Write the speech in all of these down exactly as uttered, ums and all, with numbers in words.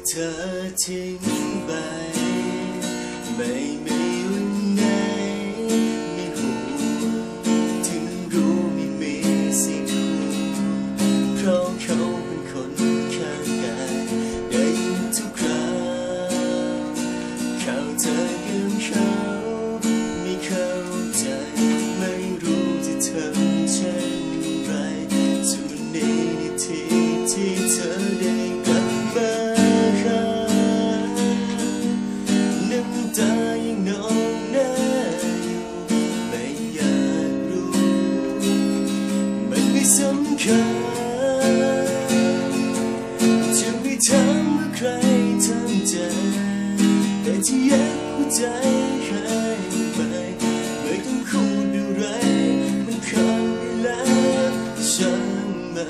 เธอทิ้งไปไม่มีวันไหนไม่ห่วงถึงรู้ไม่มีสิทธิ์ห่วงเพราะเขาเป็นคนข้างกายได้ยินทุกคราวเข้าใจกันเขาไม่เข้าใจไม่รู้จะทำเช่นไรส่วนนี้นาทีที่เธอได้กลับมาน้ำตายังนองหน้าอยู่ไม่อยากรู้มันไม่สำคัญจะไม่ถามว่าใครทำใจแต่ที่แยกหัวใจให้ไปไม่ต้องพูดอะไรมันผ่านไปแล้วช่างมัน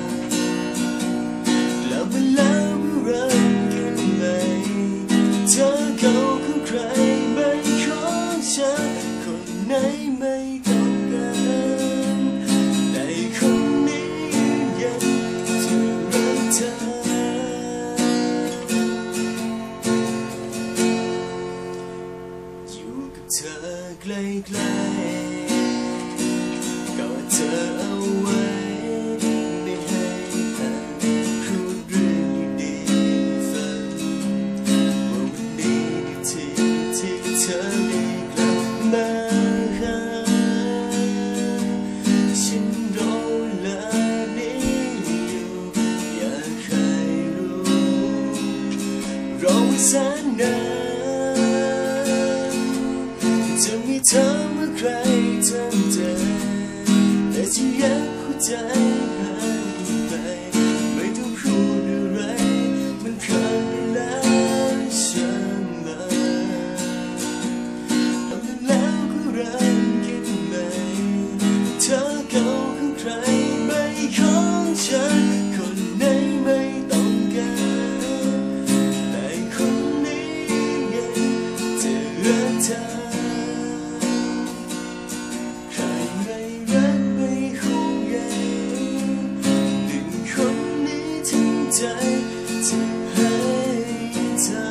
กลับมาแล้วเริ่มกันใหม่เธอเขาของใครไม่ของฉันคนไหนไม่ต้องการแต่คนนี้ยังจะรักเธออยู่กับเธอใกล้ๆกอดเธอเอาไว้ไม่ให้ผ่านพูดเรื่องดีๆฟังว่าวันนี้นาทีที่เธอได้กลับมาหาฉันรอเวลานี้อยู่อยากให้รู้รอไว้แสนนานจะไม่ถามว่าใครทำใจแต่ที่อยากหัวใจให้ไปไม่ต้องพูดอะไรมันผ่านไปแล้วช่างมันทำแล้วก็รักกันใหม่เธอเก่าของใครไม่ของฉันคนไหนไม่ต้องการแต่คนนี้ยังจะรักเธอใครไม่รักไม่ห่วงใยหนึ่งคนนี้ทั้งใจจะให้เธอ